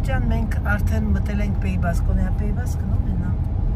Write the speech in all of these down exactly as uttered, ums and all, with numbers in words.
ջան, մենք արդեն մտել ենք Պեյբասկոն, է Պեյբասկը, նո մենա։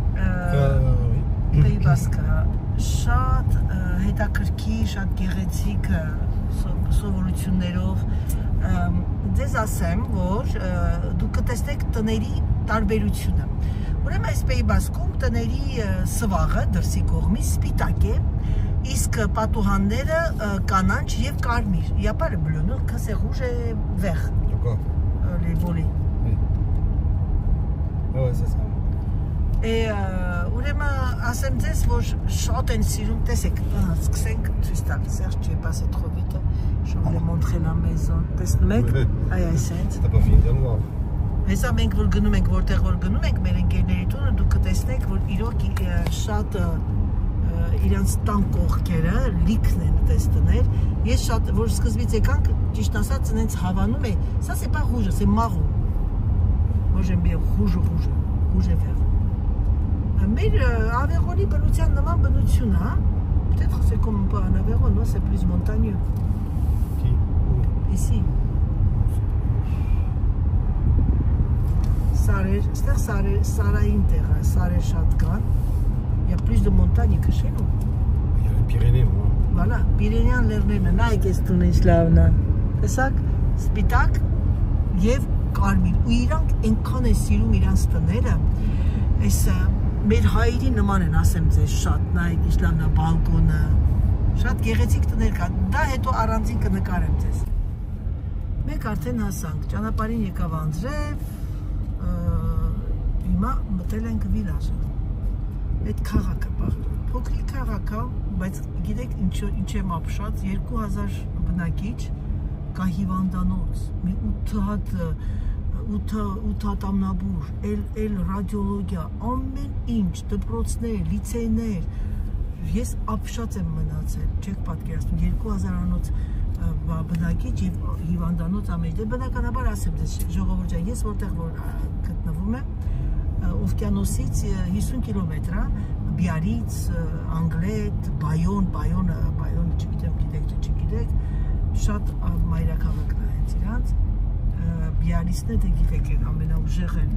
Պեյբասկը շատ հետաքրքիր, շատ գեղեցիկ սովորություններով ձեզ ասեմ, որ դուք կտեսնեք տների տարբերությունը։ Ուրեմն այս Պեյբասկում տների սվաղը դրսի կողմից սպիտակ է, իսկ պատուհանները կանաչ եւ կարմիր։ Il y a pas le bleu, non, que c'est rouge et vert. D'accord. Les volets. Oui. Ah ouais, c'est ça. Et ուրեմն ասեմ ձեզ, որ շատ են սիրում, տեսեք, սկսենք ցույց տալ, Serge, tu es passé trop vite. Je voulais montrer la maison. Տեսնում եք, այ այսենց։ T'as pas fini de voir. Հեսա մենք որ գնում ենք, որտեղ որ գնում ենք մեր ընկերների տունը, դուք կտեսնեք, որ իրոք շատ իրանց տան կողքերը լիքն են տեստներ։ Ես շատ, որ սկզբից եկանք, ճիշտ ասած, ինձ հավանում է, ça c'est pas rouge, c'est marron. Moi j'aime bien rouge, rouge, rouge et vert. Մեր Aveyron-ի բնության նման բնություն, հա? Peut-être c'est comme un peu en Aveyron, non? C'est plus montagneux. Qui? Ici. Սարեր, ստեղ սարեր, սարային տեղ է, սարեր շատ կան, il y a plus de montagnes que chez nous. Il y a les Pyrénées, moi. Voilà, Pyrénéan լեռներն են, նայեք այս տունը ինչ լավն է, տեսակ, սպիտակ և կարմիր, ու իրանք այնքան են սիրում իրանց տները, այս մեր հայերի նման են, ասեմ ձեզ, շատ, նայեք ինչ լավն է, բալկոնը, շատ գեղեցիկ տներ կա, դա հետո առանձին կնկարեմ ձեզ։ Մենք արդեն հասանք, ճանապարհին եկավ անձրև, հիմա մտել ենք վիլաժը, այդ քաղաքը փոքրիկ քաղաք է, բայց գիտեք ինչ եմ ապշած, երկու հազար բնակիչ կա հիվանդանոց, մի ութ ատամնաբուր, էլ ռադիոլոգիա, ամեն ինչ, դպրոցներ, լիցեյներ, ես ապշած եմ մնացել, չեք պատկերացնում, երկու հազարանոց բնակիչ և հիվանդանոց ամեն, դե բնականաբար ասեմ ձեզ ժողովուրդ ջան, ես որտեղ որ գտնվում եմ, Օվկիանոսից հիսուն կիլոմետր է, Բիարից, Անգլետ, Բայոն, Բայոնը, Բայոնը չգիտեմ, գիտեք, թե չգիտեք, շատ մայրաքաղաքն է հենց իրանց, Բիարիցն է, դե գիտեք են, ամենաուժեղ են,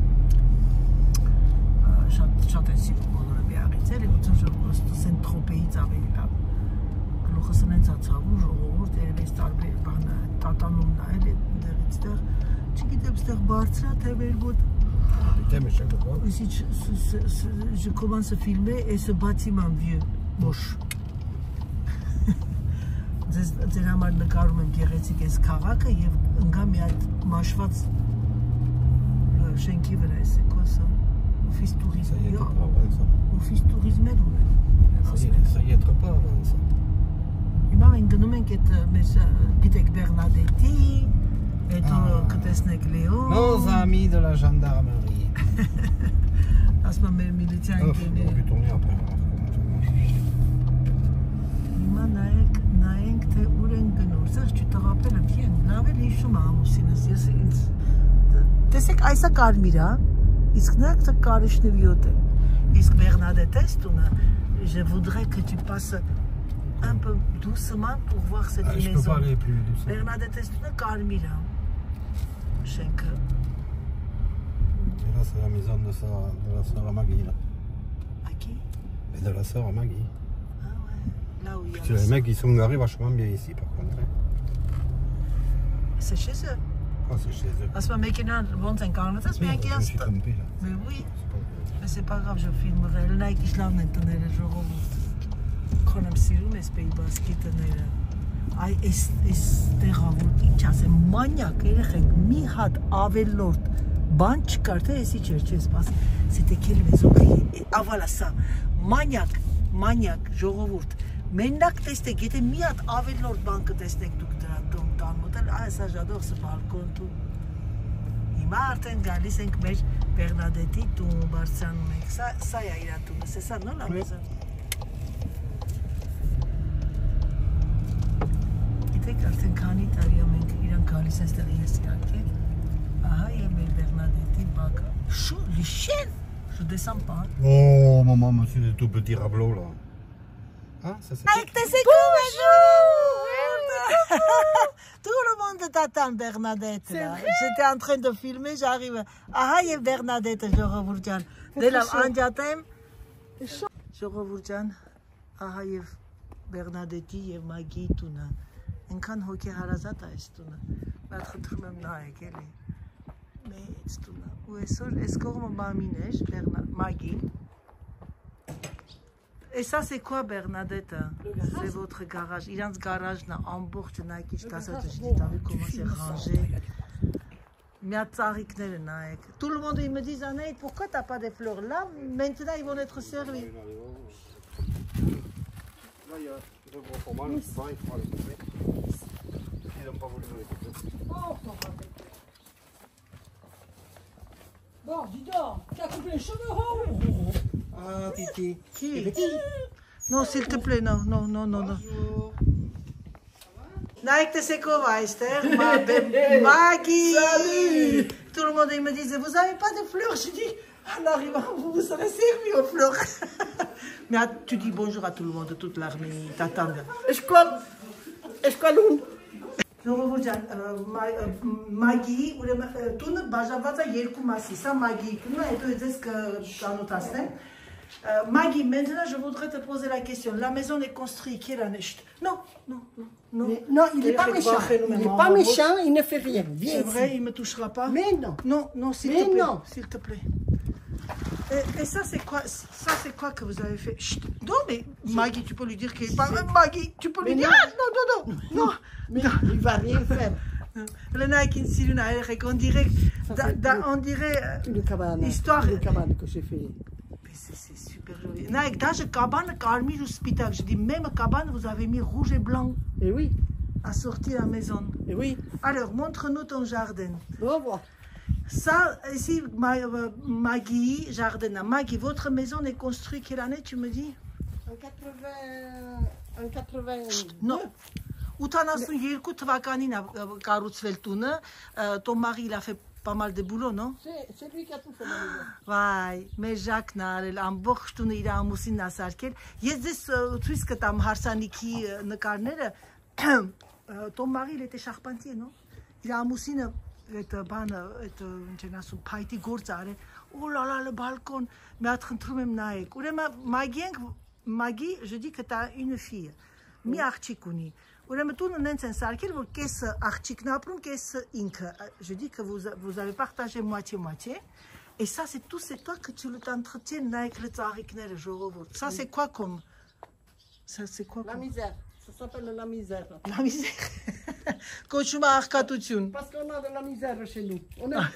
շատ են սիրում բոլորը Բիարից, էլ եղուցն սեն թրոպեից ավելի լավ, գլուխս են ծացավու, ժողովուրդ, երևես տարբեր բանը, տատանումն է, էլ դեղից տեղ, չգիտեմ, ստեղ բարձր է, թե վերգոտ, Ici, je commence à filmer et ce bâtiment vieux, moche. Ձեր համար նկարում եմ գեղեցիկ այս քաղաքը և ընկա մի այդ մաշված շենքի վրա էս է կոսը, օֆիս տուրիզմ, օֆիս տուրիզմ էլ ունեն։ Ça y être pas avant ça. Հիմա մենք գնում ենք այդ մեր, գիտեք, Բեռնադետի, հետո կտեսնեք Լեոն։ Nos amis de la gendarmerie. Ասում եմ մեր միլիցիա ընկերները։ Հիմա նայենք, թե ուր են գնում, Սերժ, չու տղապելը դիեն, լավ էլ հիշում է ամուսինս, ես ինձ, տեսեք այսա կարմիր է, իսկ նրանք կարիշնվյոտ է, իսկ Բեռնադետես տունը, je voudrais que tu passes un peu doucement pour voir cette maison. Je peux pas aller plus doucement. Բեռնադետես տունը կարմիր է, շենքը։ Là, c'est la maison de, sa, de la sœur à Maggie, là. À qui? Et de la sœur à Maggie. Ah ouais, là où il y a... Puis les mecs, ils sont garés vachement bien ici, par contre. Hein. C'est chez eux? Ah, c'est chez eux. Ah, c'est pas Mekina, bon, c'est un carnet, c'est bien qu'il y a... Je me suis trompé, là. Mais oui, mais c'est pas grave, je filmerai. Le Nike, je l'ai maintenant, le jour où... Quand on me sirou, mais c'est Պեյբասկի տները. Այ այստեղ ավոր ինչ ասեմ, մանյակ երեխեք մի հատ ավելորդ բան չկար, թե էսի չէր, չէ սպասի, c'était quelle maison, ah voilà ça, մանյակ, մանյակ, ժողովուրդ, մենակ տեստեք, եթե մի հատ ավելորդ բան կտեսնեք դուք դրա տուն տան մոտել, այ սա ժադող սը բալկոն տուն, հիմա արդեն գալիս ենք մեր Բեռնադետի տուն, բարձրանում ենք, սա է իրա տունը, c'est ça, non la maison? Գիտեք, արդեն քանի տարի է մենք իրան գալիս այստեղ ես կանքեք, ահա և մեր Բեռնադետի բակը, շու, les chiens, je descends pas. Oh maman, c'est des tout petits rablots là. Hein, ça c'est... Avec tes écoutes, bonjour! Tout le monde t'attend, Bernadette. J'étais en train de filmer, j'arrive. Ah, il y a Bernadette, je revois. Dès la Andiatem, je revois. Ah, il y a Bernadette, il y a Maggie, tout ça. On kann hockey harazata est tout ça. Mais je trouve même là, qu'elle est. Mais c'est tout ça. Où est-ce que est-ce qu'on m'a mis Maggie? Et ça, c'est quoi, Bernadette? C'est votre garage. Il y a un garage dans Hambourg, tu as vu comment c'est rangé. Tout le monde il me dit, Anaïd, pourquoi tu n'as pas des fleurs là? Maintenant, ils vont être servis. Là, il y a deux gros formats, le pain, il faudra les couper. Ils n'ont pas voulu nous les couper. Bon, dis donc, tu as coupé les cheveux, hein? Ah, Titi. Qui? Non, s'il te plaît, non, non, non, non. Bonjour. Naïk, tu sais quoi, Esther? Ma belle Maggie! Salut! Tout le monde il me disait, vous n'avez pas de fleurs? Je dis, en arrivant, vous vous serez servi aux fleurs. Mais tu dis bonjour à tout le monde, toute l'armée t'attend. Je crois, je crois l'une. Maggie, tu ne bajavatsa երկու մասի, ça Maggie, tu n'as été dit que j'annotasse. Maggie, maintenant je voudrais te poser la question. La maison est construite, quelle année? Non, non, non, non. Mais non, il n'est pas méchant. Il n'est pas méchant, il ne fait rien. C'est vrai, il ne me touchera pas. Mais non. Non, non, s'il te plaît. Non. S'il te plaît. Et, et ça, c'est quoi? Ça, c'est quoi que vous avez fait? Chut. Non, mais Maggie, tu peux lui dire qu'il parle. Maggie, tu peux lui dire. Ah, non, non, non, non. Mais non. Il ne va rien faire. Le Nike in Siruna, on dirait. On dirait. Une cabane. Histoire. Une cabane que j'ai fait. C'est super joli. Nike, dans la cabane, Carmi, je spectacle. Je dis, même cabane, vous avez mis rouge et blanc. Et oui. À sortir la maison. Et oui. Alors, montre-nous ton jardin. Au revoir. Ça, ici, Maggie, jardin. Maggie, votre maison est construite quelle année, tu me dis? En quatre-vingts. En quatre-vingt. Non. ութանասունյերկու թվականին է կառուցվել տունը, ton mari il a fait pas mal de boulot, non? C'est lui qui a tout fait la maison. Վայ, մեր Ժակն ա արել ամբողջ տունը իր ամուսինն ա սարքել։ Ես ձեզ ցույց կտամ հարսանիքի նկարները։ Ton mari il était charpentier, non? Իր ամուսինը այդ բանը, այդ ինչ են ասում, փայտի գործ արել։ Oh là là, le balcon, մի հատ խնդրում եմ նայեք։ Ուրեմն Մագիենք, Մագի, je dis que tu as une fille։ Մի աղջիկ ունի։ Ուրեմն տունը նենց են սարքել, որ կեսը աղջիկն ապրում, կեսը ինքը։ Je dis que vous, vous avez partagé moitié-moitié. Et ça, c'est tout, c'est toi que tu l'entretiens avec les tsarikները, ժողովուրդ. Ça, c'est quoi comme? Ça, c'est quoi La comme? misère. Ça s'appelle la misère. La misère. Կոչում է աղքատություն. Parce qu'on a de la misère chez nous. On est...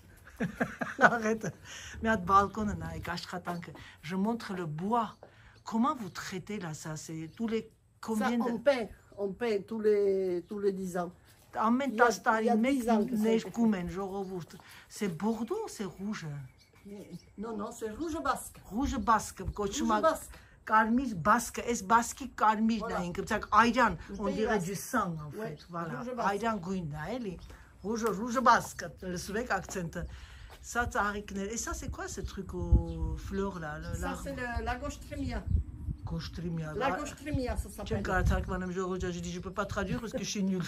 Arrête. Mais à balcon, avec աշխատանքը. Je montre le bois. Comment vous traitez là ça? C'est tous les combien ça, de... on peint. On peint tous les, tous les dix ans. Ամեն տասը տարի մեկ ներկում են ժողովուրդ։ C'est Bordeaux, c'est rouge. Non, non, c'est rouge basque. Rouge basque, կոչում է basque. Կարմիր basque, այս basque կարմիրն է ինքը, ցակ այրան, on dirait du sang en fait, voilà. Այրան գույնն է, էլի։ Rouge, rouge basque, լսում եք акցենտը։ Ça ծաղիկներ. Et ça c'est quoi ce truc aux fleurs là? Ça c'est la gauche trémia. Gauche-trémia. La gauche trémia, ça s'appelle. Je dis, je ne peux pas traduire parce que je suis nulle.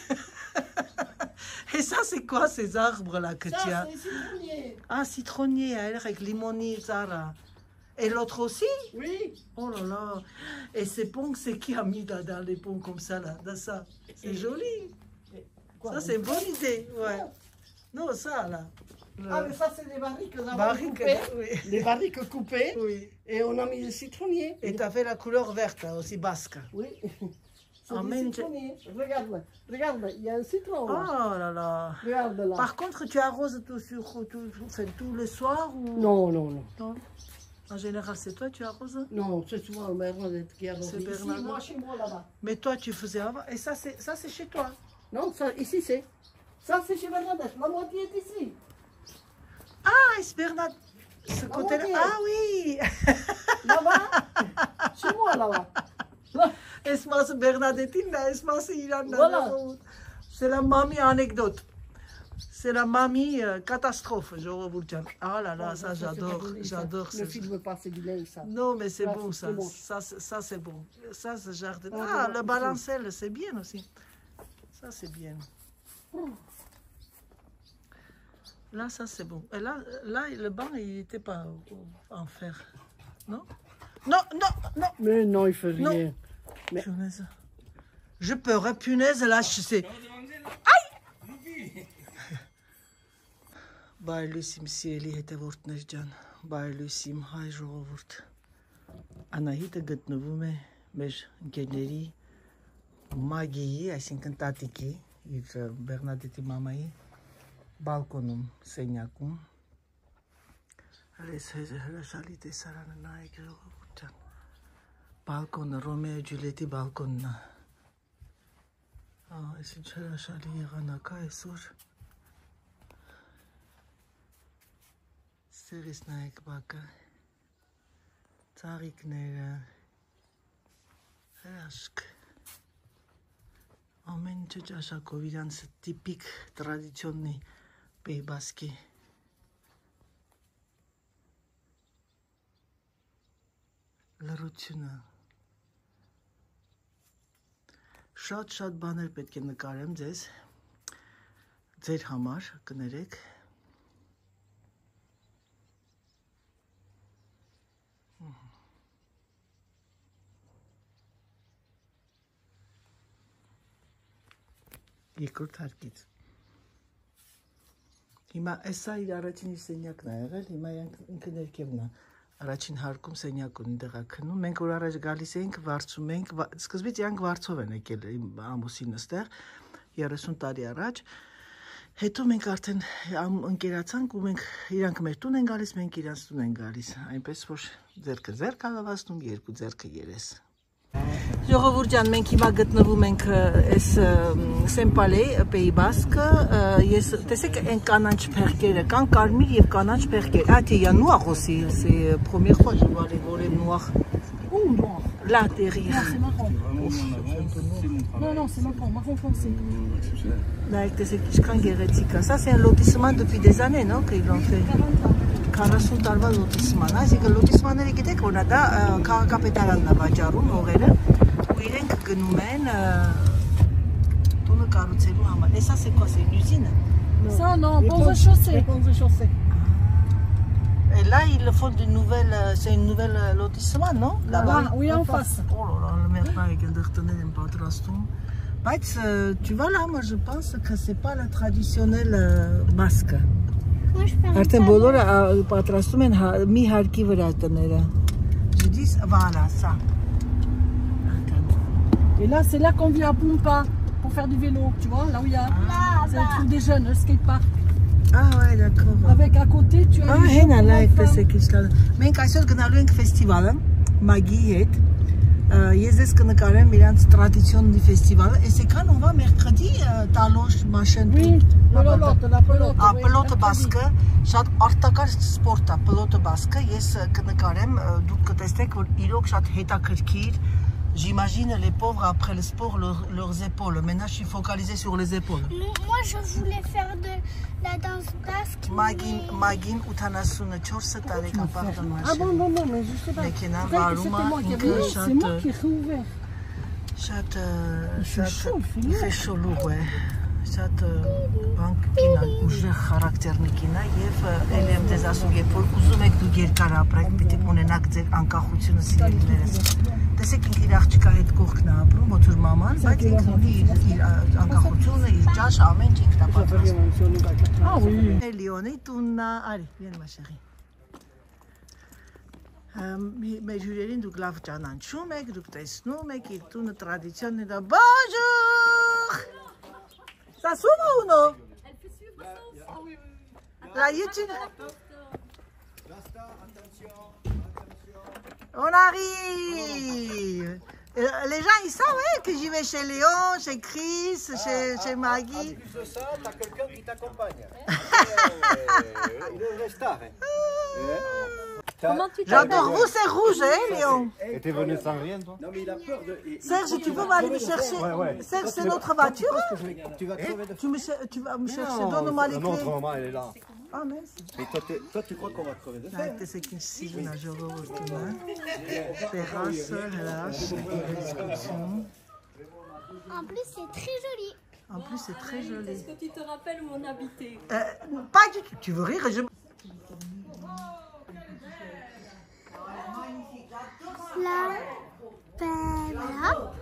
Et ça, c'est quoi ces arbres-là que ça, tu as? C'est citronnier. Ah, citronnier, avec limonier, Zara. Et l'autre aussi? Oui. Oh là là. Et ces ponts, c'est qui a mis là, dans les ponts comme ça, là, dans ça? C'est joli. Quoi, ça, c'est une bonne idée. Ouais. Non, ça, là. Ah, mais ça, c'est des barriques barriques, coupées. Oui. Des barriques coupées. Oui. Et on a mis le citronnier. Et tu as fait la couleur verte, aussi basque. Oui. C'est oh, du citronnier. Regarde, regarde, il y a un citron. Là. Oh là là. Regarde là. Par contre, tu arroses tout, sur, tout, tout, tout le soir ou... Non, non, non. Non. En général, c'est toi qui arroses? Non, c'est souvent Bernadette qui arrose. C'est Bernadette. Moi, chez moi, là-bas. Mais toi, tu faisais avant. Et ça, c'est chez toi? Non, ça, ici, c'est. Ça, c'est chez Bernadette. La moitié est ici. Ah, c'est Bernadette. Ce côté-là. Ah oui. Là-bas. Chez moi, là-bas. Là. Esması Bernadette'in de esması İran'da. Voilà. C'est la mamie anecdote. C'est la mamie euh, catastrophe, je vous dire. Ah là là, oh, ça, ça j'adore, j'adore. Ne filme pas, c'est du lait, ça. Non, mais c'est bon, ça. Bon. Ça, ça c'est bon. Ça, c'est jardin. Ah, ah le balancelle, c'est bien aussi. Ça, c'est bien. Là, ça, c'est bon. Et là, là, le banc, il n'était pas en fer. Non? Non, non, non. Mais non, il fait Non. rien. Mais- Punaise. Je peur, hein, punaise, là, je sais. Aïe! Bayılıyorsun siyeli հետևորդներ ջան, bayılıyorsun հայ ժողովուրդ։ Անահիտը գտնվում է մեր ընկերների Մագիի, այսինքն տատիկի, իր Բեռնադետի մամայի բալկոնում, սենյակում։ Այս հրաշալի տեսարանը նայեք ժողովուրդ ջան։ Բալկոնը, Ռոմեո Ջուլիետի բալկոնն է։ Ահա, այս ինչ հրաշալի եղանակ է այսօր։ Սերիս նայեք բակը, ծաղիկները, հրաշք, ամեն ինչը ճաշակով իրանց տիպիկ տրադիցիոննի պեյբասկի։ Լռությունը։ Շատ-շատ բաներ պետք է նկարեմ ձեզ, ձեր համար, կներեք։ Երկրորդ հարկից։ Հիմա էսա իր առաջին իր սենյակն է եղել, հիմա ինքը ներքևն է։ Առաջին հարկում սենյակ ունի դեղա քնում։ Մենք որ առաջ գալիս էինք, վարձում էինք, սկզբից իրանք վարձով են եկել ամուսինը ստեղ, երեսուն տարի առաջ։ Հետո մենք արդեն ընկերացանք ու մենք իրանք մեր տուն են գալիս, մենք իրանց տուն են գալիս։ Այնպես որ ձերքը ձերք ալավացնում, երկու ձերքը երես։ Ժողովուրդ ջան, մենք հիմա գտնվում ենք այս Սեմպալեի Պեյբասկը, ես տեսեք այն կանաչ փեղկերը, կան կարմիր եւ կանաչ փեղկեր։ Ah, il y a noir aussi, c'est première fois je vois les volets noirs. Où noir? Là derrière. Non, c'est marron. Non, non, c'est marron, marron foncé. Là, տեսեք ինչքան գեղեցիկ է։ Ça c'est un lotissement depuis des années, non, qu'ils l'ont fait. quarante տարվա լոտիսման, այսինքն լոտիսմանները գիտեք որ դա քաղաքապետարանն է վաճառում հողերը ու իրենք գնում են տունը կառուցելու համար։ Էսա c'est quoi, c'est une usine? Ça, non, pose chaussée. Pose chaussée. Et là ils font de nouvelles, c'est une nouvelle lotissement, non? Là-bas, oui, en face. Oh là là, maintenant avec un դրտներ են պատրաստում։ Բայց tu vois là, moi je pense que c'est pas la traditionnelle basque. Արդեն բոլորը պատրաստում են մի հարկի վրա տները։ Je dis voilà ça. Et là, c'est là qu'on vient à Pumpa pour faire du vélo, tu vois, là où il y a. C'est le truc des jeunes, le skatepark. Ah ouais, d'accord. Avec à côté, tu as. Ah, հենա լայք տեսեք ինչ լավ։ Մենք այսօր գնալու ենք ֆեստիվալը Մագիի հետ։ Ես ես կնկարեմ իրանց տրադիցիոննի ֆեստիվալը։ Եսեքան on va mercredi Talosh Machin. Oui, la pelote, la pelote. Ah, pelote basque, շատ արտակարգ սպորտ է, pelote basque, ես կնկարեմ, դուք կտեսնեք, որ իրոք շատ հետաքրքիր, j'imagine les pauvres après le sport, leur, leurs épaules, maintenant je suis focalisée sur les épaules. Moi je voulais faire de la danse basque. Մագին, մագին ութանասունչորս տարեկան, pardon, Ah bon, non, non, mais je sais pas. Մեքենան Peut-être que վարում c'était moi է, qui ինքը avais. C'est moi շատ qui ai réouvert. շատ fait chaud, il fait il fait chaud lourd, ouais. Շատ բան կինա, ուժեղ խարակտերնի կինա եւ ելի եմ ձեզ ասում, երբ որ ուզում եք դուք երկար ապրեք, պիտի ունենաք ձեր անկախությունը սիրելիներս։ Տեսեք ինքը իր աղջիկա հետ կողքն է ապրում, ոցուր մաման, բայց ինքը ունի իր անկախությունը, իր ճաշը, ամեն ինչ ինքն է պատրաստում։ Ah oui. Լիոնի տունն է, արի, վեն մա շեղի։ Մեր հյուրերին դուք լավ ճանաչում եք, դուք տեսնում եք, իր տունը տրադիցիոնն է դա։ Bonjour! Ça s'ouvre ou non? Elle fait suivre ça. La YouTube. On arrive. Les gens ils savent ouais, que j'y vais chez Léon, chez Chris, chez, chez Maggie. En plus de ça, t'as quelqu'un qui t'accompagne. Il est vrai star. Comment tu J'adore vous, c'est rouge, hein, Léon? Et t'es venu sans rien, toi? Non, mais il a peur de. Serge, tu peux m'aller me chercher? Ouais, ouais. Serge, c'est notre voiture? Tu vas crever de Tu, me cher- tu vas me chercher, Non, donne-moi les non, clés. maman, elle est là. Ah, merci. Mais toi, t'es- toi, tu crois qu'on va crever de faim? Like this is season as your terrasse, relax, discussion. En plus c'est très joli. En plus, c'est très joli. Est-ce que tu te rappelles où on habitait? Euh, pas du tout. Tu veux rire? Je... Là, ben voilà.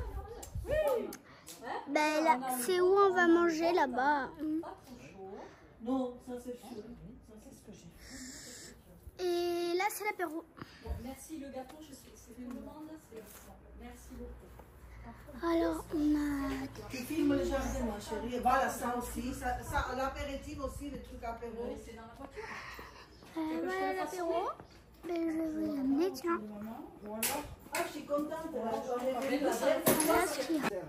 Ben là, c'est où on va manger là-bas. Non, ça c'est sûr. Ça c'est ce que j'ai. Et là, c'est l'apéro. Merci, le gâteau, je sais que c'est une demande. Merci beaucoup. Alors, on a... Tu filmes le jardin, ma chérie. Et voilà, ça aussi. Ça, ça, l'apéritif aussi, le truc apéro. C'est dans la voiture. Euh, voilà l'apéro. Ben, je vais vous l'amener, tiens. Ah, je suis contente. Là, Voilà ce qu'il y a.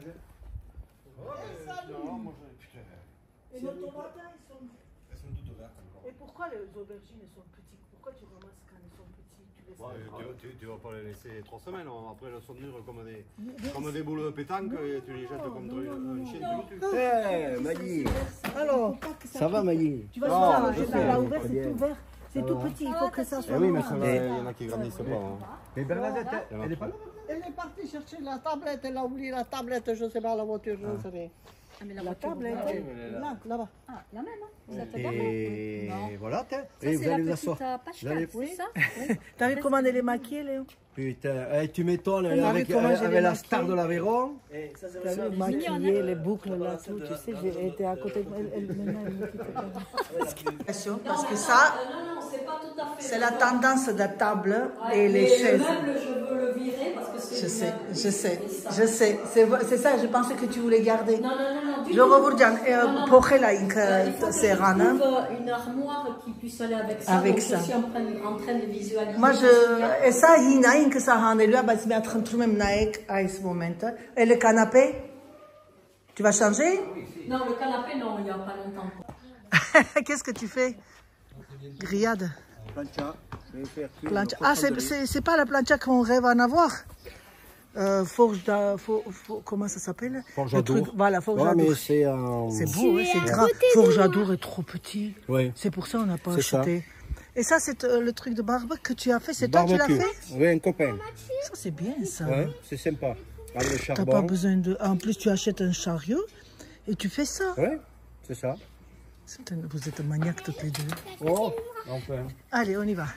Et nos tomates, ils sont... Elles sont toutes ouvertes encore. Et pourquoi les aubergines sont petites? Pourquoi tu ramasses quand elles sont petites? Tu laisses Ouais, tu, tu, tu vas pas les laisser trois semaines. Après, elles sont dures comme des, comme des boules de pétanque et tu les jettes comme un chien de lutte. Eh, Maggie. Alors, Ça va, Maggie? tu vas Oh, voir, je je sais, l'ai ouvert, très c'est bien. tout vert. C'est tout petit, il faut que ça soit Eh oui, mais noir. ça va, il y en a qui grandissent pas. Hein. Mais Bernadette, elle est pas là? Elle est partie chercher la tablette, elle a oublié la tablette, je sais pas, la voiture, je ne sais rien. Ah, mais la, La voiture, tablette, ouais. là, là-bas. Ah, la même, hein. Vous êtes d'accord? Et Non. voilà, tiens. Ça, Et c'est vous la allez vous petite asseoir. euh, page Vous allez- quatre, c'est ça? Oui. T'as vu comment elle est maquillée, Léo? Putain, eh, tu m'étonnes, T'as elle vu avec, comment je l'ai avec la maquillée? star de l'Aveyron. T'as vu, maquiller les boucles là, tout, tu sais, j'ai été à côté de elle, elle, maintenant, elle me quitte pas. Parce que ça, Non, non, c'est pas tout à fait. c'est la tendance de la table et les Mais chaises. Le meuble, je veux le virer parce que c'est. Je sais, une- je sais, je sais. C'est c'est ça, je pensais que tu voulais garder. Non, non, non, non. du Je tout. revois bien. Non, non. Pour elle, Il faut que c'est je rana. trouve une armoire qui puisse aller avec ça. Avec donc ça. Je suis en train, en train de visualiser. Moi, je, et ça, il y a une que ça rend. Et lui, bah, c'est un truc même naïque à ce moment. Et le canapé, tu vas changer? Non, le canapé, non, il n'y a pas longtemps. Qu'est-ce que tu fais? Grillade. Plancha. Je vais faire cuire Plancha. le Ah, poisson c'est de riz. c'est- c'est pas la plancha qu'on rêve en avoir. Euh, forge d'a- fo- fo- comment ça s'appelle? Forge Le à truc- Dour. Voilà, forge Ouais, à mais Dour. c'est un... C'est beau, ouais, c'est à grand. côté de Forge à moi. Dour est trop petit. Oui. C'est pour ça qu'on n'a pas C'est ça. acheté. Et ça, c'est euh, le truc de barbecue que tu as fait. C'est toi qui l'as Barbecue. fait? Oui, un copain. Ça, c'est bien, ça. Ouais, c'est sympa. Avec le T'as charbon. pas besoin de... En plus, tu achètes un chariot et tu fais ça. Ouais, c'est ça. C'est un- Vous êtes maniaques toutes les deux. Oh, enfin. Allez, on y va.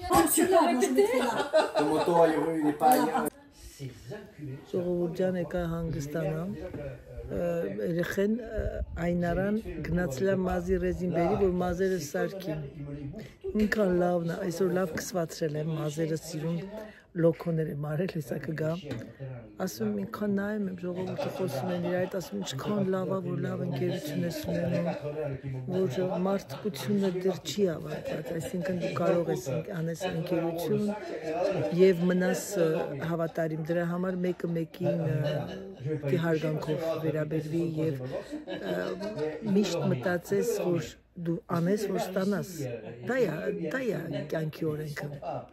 Le moto, il n'est pas ailleurs. Ժողովուրդյան եկա հանգստանամ, երեխեն այնարան գնացել է մազի ռեզինբերի, որ մազերը սարքի։ Ինքան լավն է, այսօր լավ կսվածրել եմ, մազերը սիրուն լոքոներ եմ արել, հեսա կգա։ Ասում եմ, ինքան նայում եմ, ժողովուրդը խոսում են իր այդ, ասում եմ, ինչքան լավ է, որ լավ ընկերություն ես ունենում, որ մարդկությունը դեռ չի ավարտած, այսինքն դու կարող ես անես ընկերություն եւ մնաս հավատարիմ դրա համար մեկը մեկին դի հարգանքով վերաբերվի եւ միշտ մտածես, որ դու անես, որ ստանաս։ Դա է, դա է կյանքի օրենքը։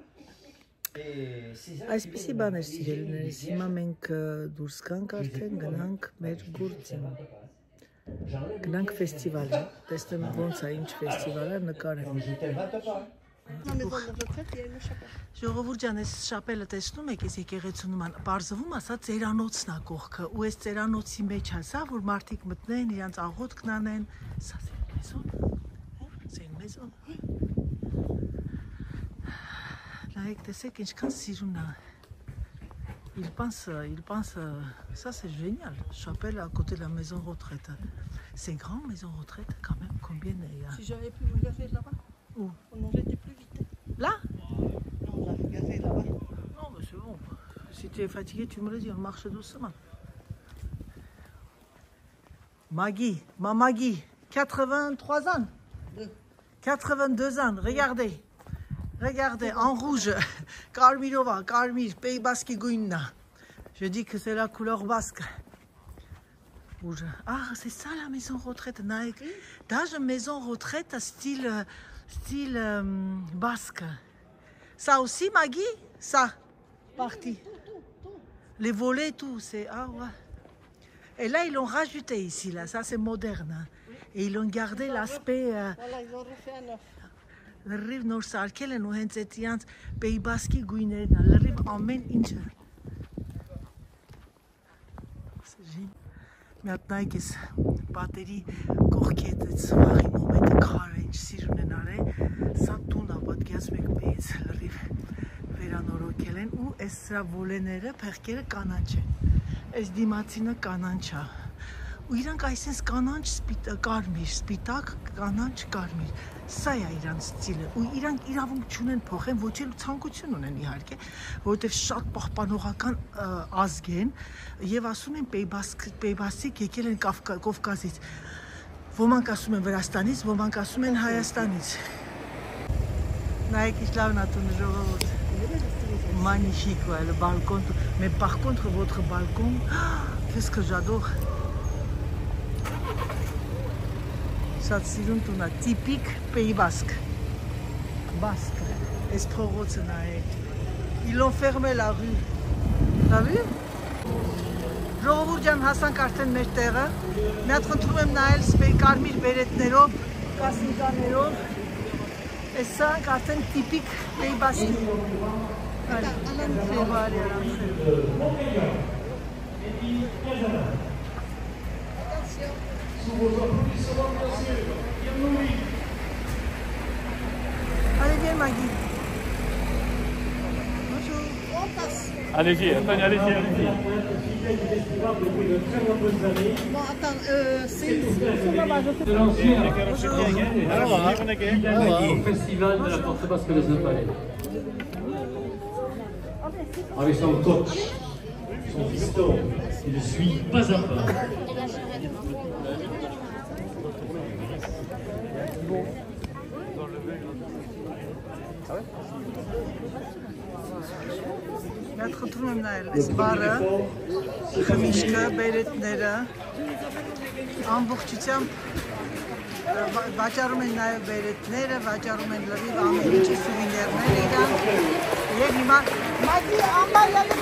Այսպիսի բաներ սիրելիներս, հիմա մենք դուրս կանք արդեն, գնանք մեր գործին։ Գնանք ֆեստիվալի, տեսնեմ ոնց է, ինչ ֆեստիվալ է, նկարեմ։ Ժողովուրդ ջան, այս շապելը տեսնում եք, այս եկեղեցունում ան, բարձվում ասա ծերանոցն է կողքը, ու այս ծերանոցի մեջ ասա, որ մարդիկ մտնեն, իրանց աղոթքն անեն, սա c'est une maison, c'est une maison։ Նայեք, տեսեք, ինչքան սիրուն է։ Il pense, il pense, ça c'est génial, chapelle à côté de la maison retraite. C'est grand, maison retraite, quand même, combien il y a? Si j'avais pu me garer là-bas, Où? on aurait été plus vite. Là? Non, on l'a gazé là-bas. Non, mais c'est bon. Si tu es fatigué, tu me le dis, on marche doucement. Maggie, ma Maggie, quatre-vingt-trois ans. quatre-vingt-deux ans, regardez. Regardez, en rouge, Carmirova, Carmir, Pays Basque Gouina. Je dis que c'est la couleur basque. Rouge. Ah, c'est ça la maison retraite, Nike. Dans une maison retraite style, style euh, basque. Ça aussi, Maggie? Ça, parti. Les volets, tout, c'est... Ah ouais. Et là, ils l'ont rajouté ici, là. Ça, c'est moderne. Hein. Et ils ont gardé l'aspect... Euh, Voilà, ils ont refait un neuf. Լրիվ նոր սարքել են ու հենց այդ իրանց Pays Basque-ի գույներն է, լրիվ ամեն ինչը։ Մի հատ նայեք էս պատերի կողքի հետ էս վաղի մոմենտը քարը ինչ սիր ունենար է, սա տուն ա, պատկերացնում եք մեծ լրիվ վերանորոգել են ու էս սրա վոլեները, փեղկերը կանաչ են, էս դիմացինը կանանչ ա ու իրանք այսպես կանանչ, կարմիր, սպիտակ, կանանչ, կարմիր, սա է իրանց ստիլը ու իրանք իրավունք չունեն փոխեն, ոչ էլ ցանկություն ունեն իհարկե, որովհետև շատ պահպանողական ազգ են եւ ասում են Պեյբասիկ եկել են Կովկասից, ոմանք ասում են Վրաստանից, ոմանք ասում են Հայաստանից։ Նայեք ինչ լավն ա տունը ժողովուրդ, magnifique, ouais, le balcon, mais par contre votre balcon, qu'est-ce que j'adore. Շատ սիրուն տուն է, տիպիկ Pays Basque, Basque, այս փողոցը նայեք, ils ont fermé la rue, t'as vu? Ժողովուրդ ջան, հասանք արդեն մեր տեղը, մի հատ խնդրում եմ նայել կարմիր բերետներով, կասինկաներով, այս սրանք արդեն տիպիկ Pays Basque, սեվարի Allez, viens, Maggie. Bonjour. Allez-y, attendez, allez-y, allez-y. Bon, attends, euh, c'est là-bas, je fais. Au festival de la Porte Basque des Impalais. Avec son coach, son fiston, il suit pas à pas. Մենք խնդրում եմ նայել այս բարը, խմիչքը, բերետները, ամբողջությամբ վաճառում են նաև բերետները, վաճառում են լրիվ ամեն ինչի սուվիներներ իրան, և հիմա Մագի ամբար յա դե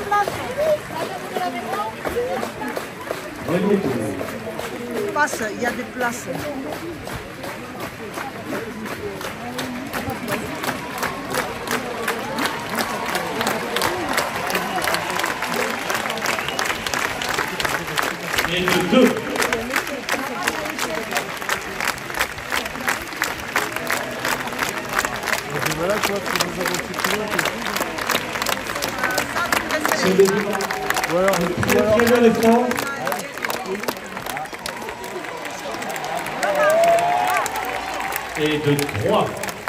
պլաս, պասը, յա դե պլասը. Et le deux. C'est des voilà, très bel effort. Et de trois.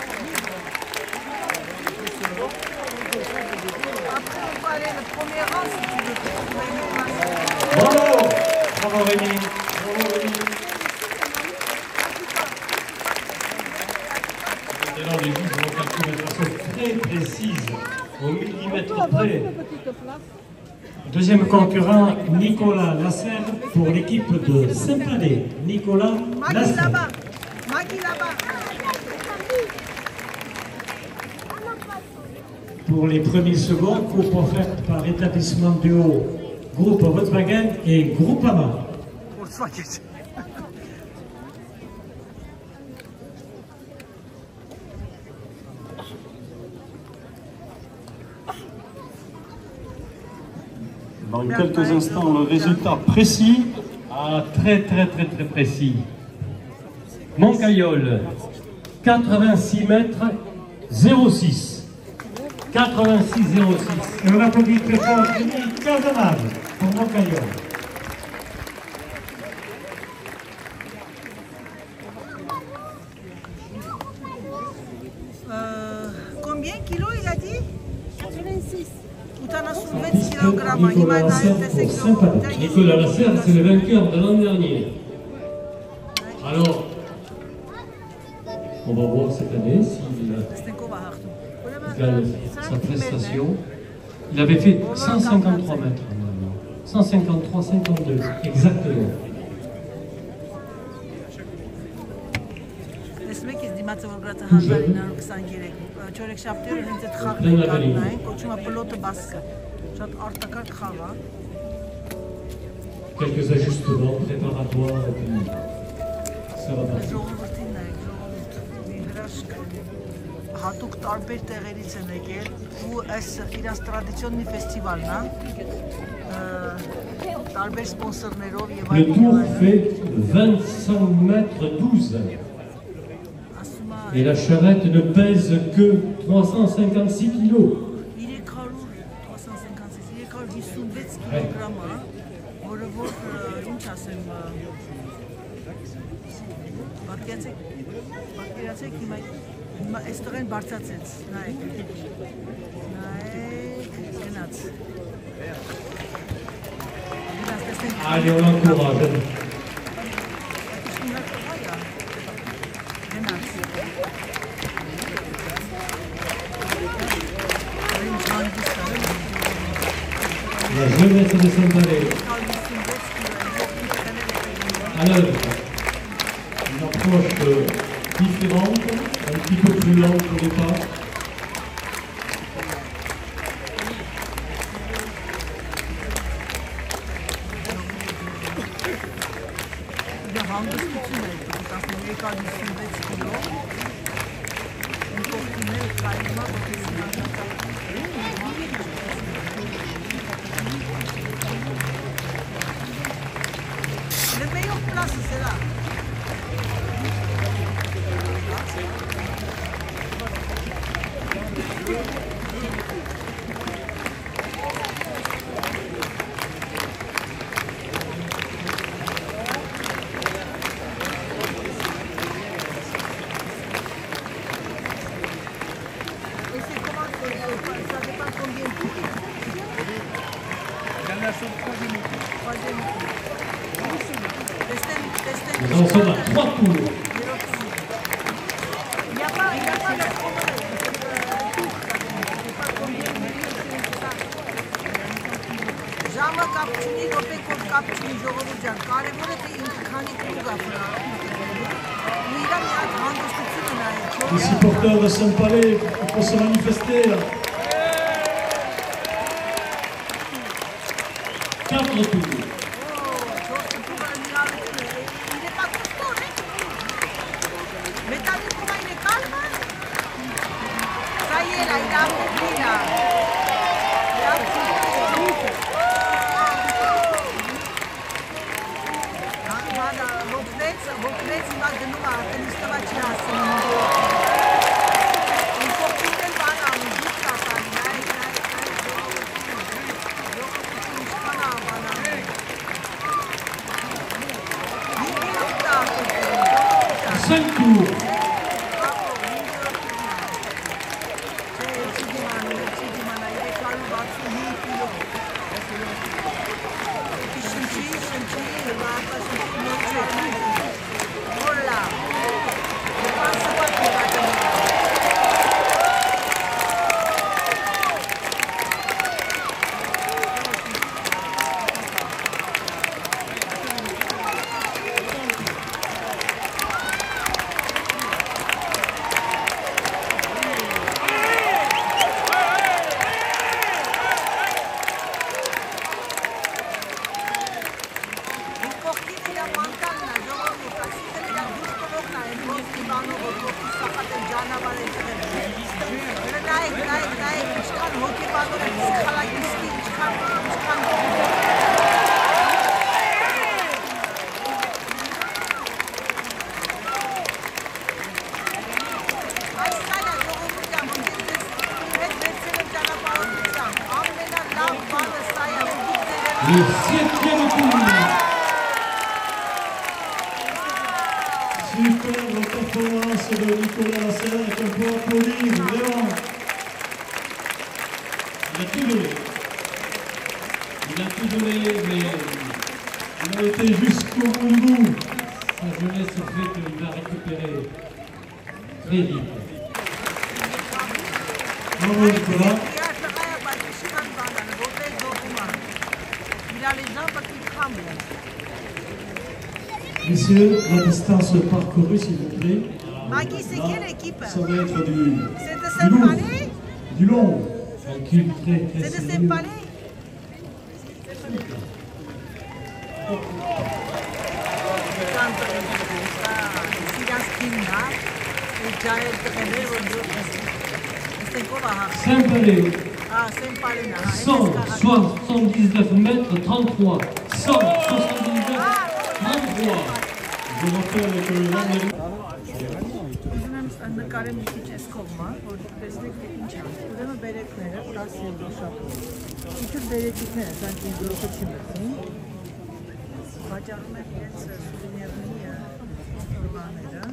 Après, on va aller le premier rang si tu veux. Bravo! Bravo Rémi! Bravo Rémi! Maintenant, les juges vont calculer de façon très précise, au millimètre près. Deuxième concurrent, Nicolas Lasserre pour l'équipe de Saint-Palais. Nicolas Maggie là-bas! Maggie là-bas! Pour les premiers seconds, coupe offerte par établissement duo Groupe Volkswagen et Groupama. Volkswagen. Dans quelques instants, le résultat précis. Ah, très très très très précis. Montcaillol, quatre-vingt-six mètres, zéro six. quatre-vingt-six zéro six. Et on applaudit très fort Denis Cazenave pour Montcaillol. Euh, combien kilos il a dit? quatre-vingt-six. Nicolas Lasserre pour Saint-Palais. Nicolas Lasserre, c'est le vainqueur de l'an dernier. Alors, on va voir cette année s'il gagne sa prestation. Il avait fait cent cinquante-trois mètres, cent cinquante-trois cinquante-deux, exactement. Quelques ajustements préparatoires et puis ça va partir. հատուկ տարբեր տեղերից են եկել ու այս իրանց տրադիցիոննի ֆեստիվալն է տարբեր սպոնսորներով եւ Le tour fait vingt-cinq mètres douze. Et la charrette ne pèse que trois cent cinquante-six kilos. երեք հարյուր հիսունվեց կիլոգրամ է, որը որ ինչ ասեմ, պատկերացեք, պատկերացեք հիմա հիմա այստեղ են բարձրացեց, նայեք, նայեք, գնաց, գնաց, տեսնենք, Allez, on l'encourage. գնաց, La jeunesse de Saint-Palais. Alors, une approche différente, un petit peu plus lente au départ. Le meilleur place, c'est là. Et c'est comment, ça dépend combien de tours. Troisième tour. Nous en sommes à trois tours. Il n'y a pas, il n'y a pas de problème. Ժամը կապչունի, րոպեքով կապչունի ժողովուրդյան, կարևոր է թե ինքանի կուր գապնա։ Ու իրա մի հատ հանդստությունը նայեք։ Les supporters de Saint-Palais pour se manifester. Quatre tours. Cinq tours. Le septième tour. Superbe performance de Nicolas Lasserre qu'on peut applaudir, vraiment. Il a tout donné. Il a tout donné, mais il a été jusqu'au bout du bout. Sa jeunesse fait qu'il va récupérer très vite. Bravo Nicolas. Il a les jambes qui tremblent. Messieurs, la distance parcourue, s'il vous plaît. Maggie, c'est quelle équipe? Ça va être du, C'est de du lourd, Saint-Palais? du long. Calcul très très C'est de sérieux. Saint-Palais? Tanto si la schiena e Ջահել տղեներ, որ դուք Estén ով ահա։ Saint-Palais, Ah, Saint-Palais, ահա։ cent soixante-dix-neuf mètres trente-trois. cent soixante-dix-neuf trente-trois. Je rappelle que le Vendée- Ուզում եմ նկարեմ մի քիչ այս կողմը, որ տեսնեք թե ինչ է։ Ուրեմն բերեկները տասը եվրո շապը։ Իհը բերեկիկները, սրանք ինձ դրոքը չի մտնում։ Վաճառում են իրենց սուվենիրնի բաները,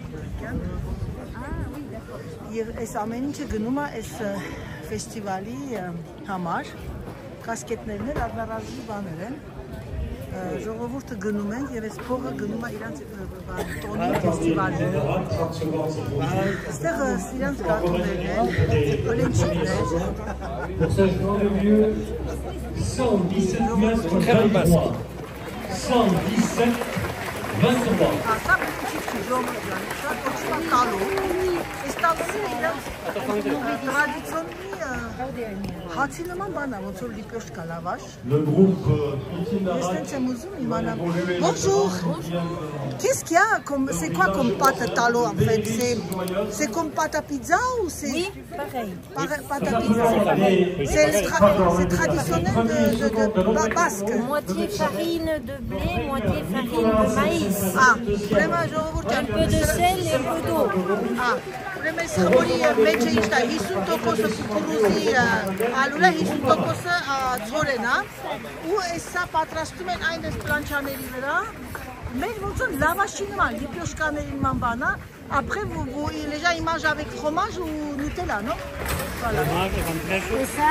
Եվ այս ամեն ինչը գնում է այս ֆեստիվալի համար, կասկետներն էլ առնարազի բաներ են, ժողովուրդը գնում են եւ այս փողը գնում է իրանց տոնի ֆեստիվալի։ Այստեղ իրանց գաթոներն են, օրենջիկներ։ Pour ce grand lieu, cent dix-sept mètres vingt-trois. cent dix-sept vingt-trois. Asta փոքրիկ ժողովուրդը, շատ օգտվա տալու։ Այս տալուը իրանց տրադիցիոնի հացի նման բան է, ոնց որ լիպյոշկա լավաշ։ Le groupe Ես տենց եմ ուզում իմանամ։ Bonjour. Qu'est-ce qu'il y a comme c'est quoi comme pâte à talon en fait? C'est c'est comme pâte à pizza ou c'est Oui, pareil. Pareil, pâte à pizza. C'est le tra- c'est traditionnel de, de, de ba- basque. Moitié farine de blé, moitié farine de maïs. Ah, vraiment ժողովուրդ Un peu de sel et un peu d'eau. Ah, ուրեմն սխորի մեջ է ինչ դա հիսուն տոկոսը կուկուրուզի ալուլը, հիսուն տոկոսը ցորեն, հա։ Ու էսա պատրաստում են այն այս պլանչաների վրա։ Մեր ոնց որ լավաշի նման, լիպյոշկաների նման բան, հա։ Après vous, vous les gens ils mangent avec fromage ou Nutella, non? Voilà. Et ça,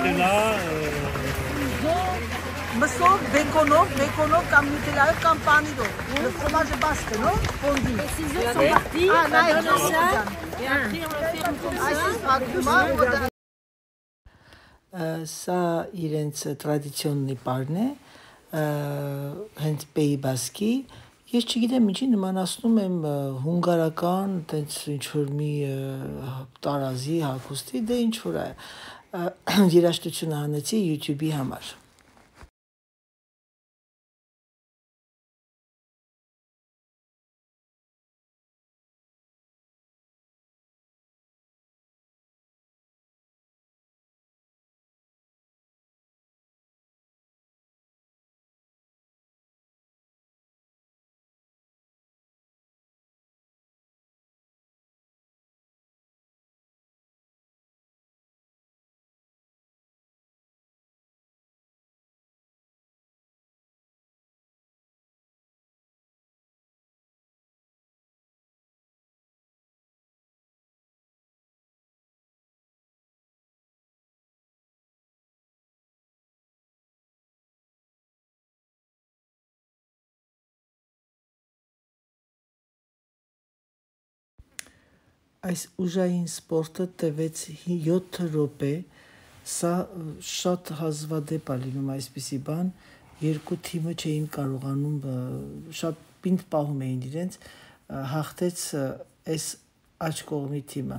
Մսով, բեկոնով, բեկոնով կամ նյուտելայով կամ պանիրով։ Le fromage basque, non? Fondu. les ciseaux sont partis, Ah, on là, donne ils ça, sont et après on le ferme comme Այս ça. սպագումա, սա իրենց տրադիցիոննի պարն է, հենց Pays Basque-ի։ Ես չգիտեմ ինչի նմանացնում եմ հունգարական, տենց ինչ-որ մի տարազի հագուստի, դե ինչ-որ է երաժշտություն հանեցի YouTube-ի համար։ Այս ուժային սպորտը տևեց յոթ րոպե, սա շատ հազվադեպ է լինում այսպիսի բան, երկու թիմը չէին կարողանում, շատ պինդ պահում էին իրենց, հաղթեց այս աջ կողմի թիմը։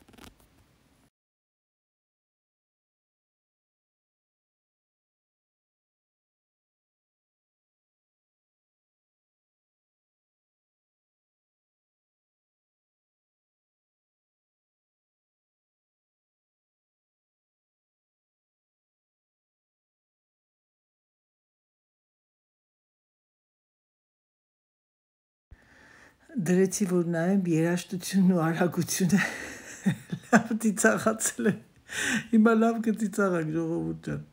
Դրեցի, որ նայեմ երաժշտությունն ու արագությունը լավ ծիծաղացել է։ Հիմա լավ կծիծաղանք ժողովուրդ ջան։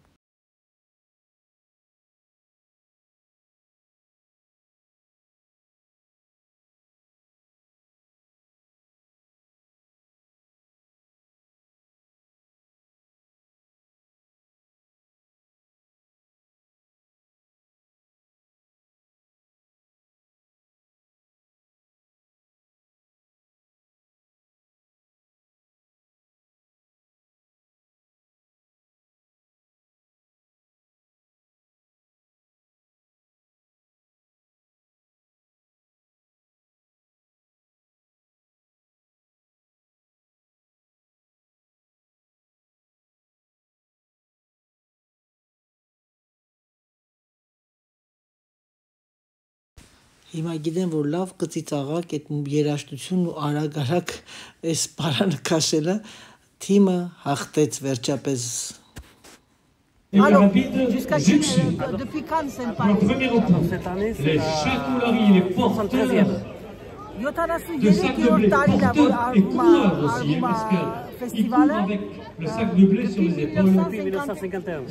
Հիմա գիտեմ, որ լավ կծիծաղակ այդ երաժշտությունն ու արագ-արագ այս պարանը քաշելը թիմը հաղթեց վերջապես։ Alors, jusqu'à depuis quand c'est pas cette année, c'est les Chacoulari, les porteurs de sacs de blé, porteurs et coureurs aussi, parce qu'ils courent avec le sac de blé sur les épaules. Depuis mille neuf cent cinquante et un.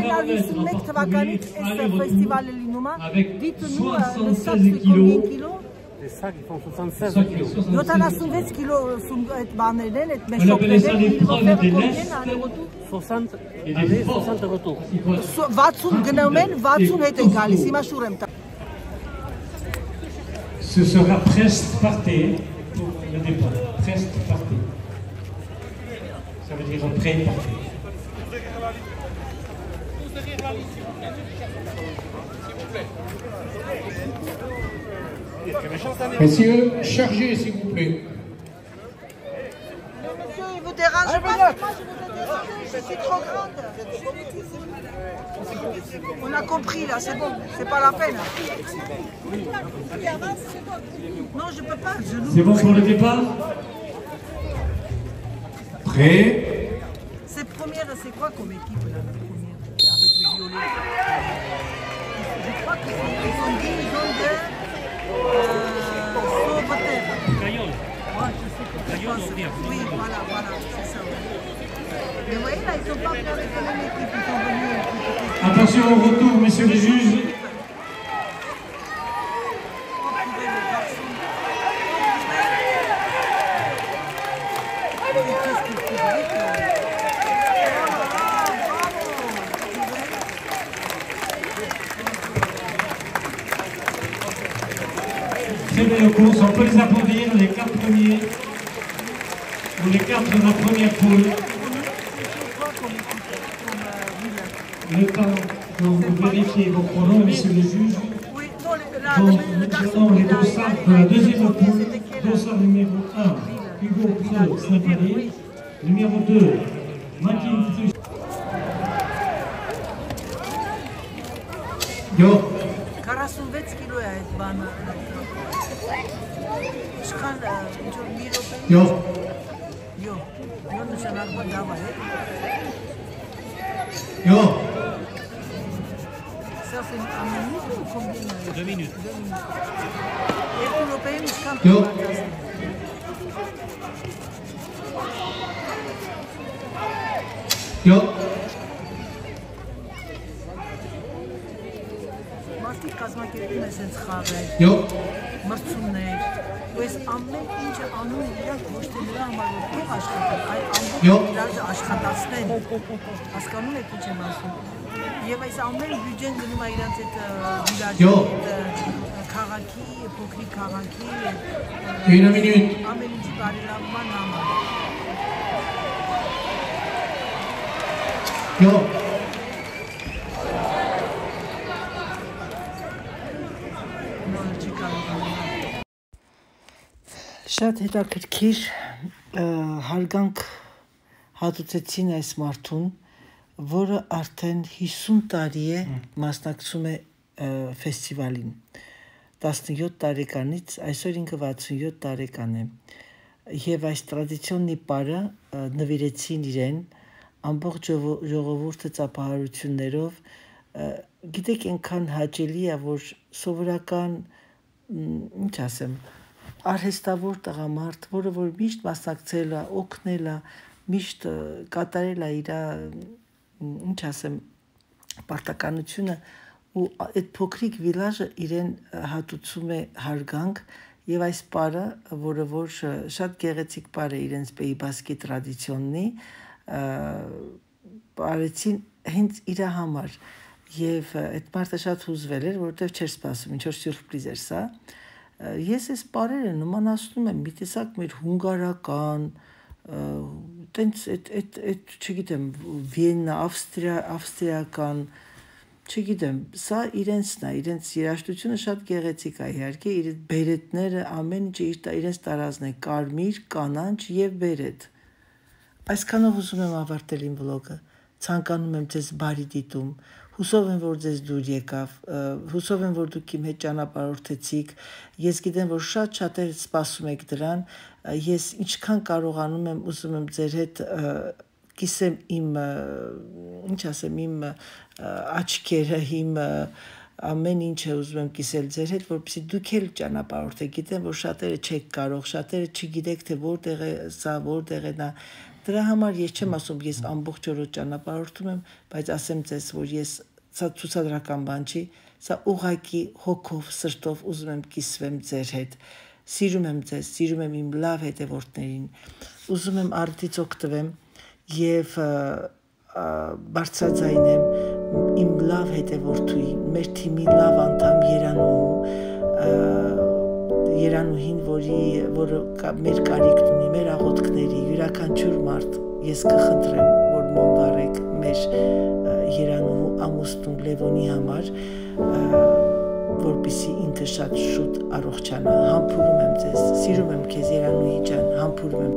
Avec soixante-seize kilos. Les sacs, ils font soixante-seize kilos. On appelait ça l'épreuve des lestes. soixante et des soixante retours. Ce sera presque parté pour le départ. Presque parté. Ça veut dire prêt parté. Messieurs, chargez s'il vous plaît. Monsieur, il vous dérange pas? Moi, je vous dérange, je suis trop grande. On a compris là, c'est bon, c'est pas la peine. Non, je peux pas. C'est bon pour le départ? Prêt? C'est première, c'est quoi comme équipe là, la première, avec le violet? Je crois qu'ils sont dix, ils ont de Sauveterre. Caillol. Ouais, je sais que je pense. Oui, voilà, voilà, c'est ça. Mais vous voyez là, ils sont pas venus avec la même équipe, ils sont venus. Attention au retour, messieurs les juges. Très belle course, on peut les applaudir, les quatre premiers, ou les quatre de la première poule. Le temps pour vous vérifier vos pronoms, messieurs les juges. Donc, maintenant, les dossards de la deuxième poule, dossard numéro un, Hugo Preux, Saint-Palais, numéro deux, Makin Trus. Yo. quarante-huit kilos այդ բանը։ Իշխան մի րոպե։ Yo. Yo, yo նշանակում լավ է։ Yo. Ça c'est un minute ou combien? Deux minutes. Et européen iշխան։ Yo. Yo. Մարդիկ կազմակերպում են սենց խաղեր, Yo. մրցումներ, ու այս ամեն ինչը անում իրանք ոչ թե նրա համար որ թող աշխատեն, այլ Yo. ամբողջ իրարը աշխատացնեն, հասկանում եք ինչ եմ ասում, և այս ամեն բյուջեն գնում է իրանց այդ վիլաժի, քաղաքի, փոքրիկ քաղաքի, Une minute. ամեն ինչի բարելավման համար։ Yo. Շատ հետաքրքիր հարգանք հատուցեցին այս մարդուն, որը արդեն հիսուն տարի է մասնակցում է ֆեստիվալին։ տասնյոթ տարեկանից, այսօր ինքը վաթսունյոթ տարեկան է։ Եվ այս տրադիցիոնի պարը նվիրեցին իրեն ամբողջ ժողովուրդը ծափահարություններով, գիտեք այնքան հաճելի է, որ սովորական, ինչ ասեմ, արհեստավոր տղամարդ, որը որ միշտ մասնակցել է, օգնել է, միշտ կատարել է իր, ինչ ասեմ, պարտականությունը ու այդ փոքրիկ վիլաժը իրեն հատուցում է հարգանք եւ այս պարը, որը որ շատ գեղեցիկ պար է իրենց Պեյբասկի տրադիցիոնի, պարեցին հենց իր համար եւ այդ մարդը շատ հուզվել էր, որովհետեւ չէր սպասում, ինչ որ սյուրպրիզ էր սա։ Ես այս պարերը նմանացնում եմ մի տեսակ մեր հունգարական, տենց այդ չգիտեմ, Վիեննա, ավստրիական, չգիտեմ, սա իրենցն է, իրենց երաժշտությունը շատ գեղեցիկ է իհարկե, իր բերետները, ամեն ինչը իրենց տարազն է, կարմիր, կանանչ եւ բերետ։ Այսքանով ուզում եմ ավարտել իմ վլոգը։ ցանկանում եմ ձեզ բարի դիտում, հուսով եմ, որ ձեզ դուր եկավ, հուսով եմ, որ դուք իմ հետ ճանապարհորդեցիք, ես գիտեմ, որ շատ շատեր սպասում եք դրան, ես ինչքան կարողանում եմ, ուզում եմ ձեր հետ կիսեմ իմ, ինչ ասեմ, իմ աչքերը, իմ ամեն ինչ է ուզում եմ կիսել ձեր հետ, որպեսզի դուք էլ ճանապարհորդեք, գիտեմ, որ շատերը չեք կարող, շատերը չգիտեք, թե որտեղ է սա, որտեղ է նա, դրա համար ես չեմ ասում, ես ամբողջ օրը ճանապարհորդում եմ, բայց ասեմ ձեզ, որ ես սա ցուցադրական բան չի, սա ուղղակի հոգով, սրտով ուզում եմ կիսվեմ ձեր հետ, սիրում եմ ձեզ, սիրում եմ իմ լավ հետևորդներին, ուզում եմ արդից օգտվեմ եւ բարձրաձայնեմ իմ լավ հետևորդուի, մեր թիմի լավ անդամ Երանուհու, Երանուհին, որի, որը մեր կարիքն ունի, մեր աղոթքների, յուրաքանչյուր մարդ, ես կխնդրեմ, որ մոմ վառեք մեր Երանուհու ամուսնու Լևոնի համար, որպեսզի ինքը շատ շուտ առողջանա, համբուրում եմ ձեզ, սիրում եմ քեզ Երանուհի ջան, համբուրում եմ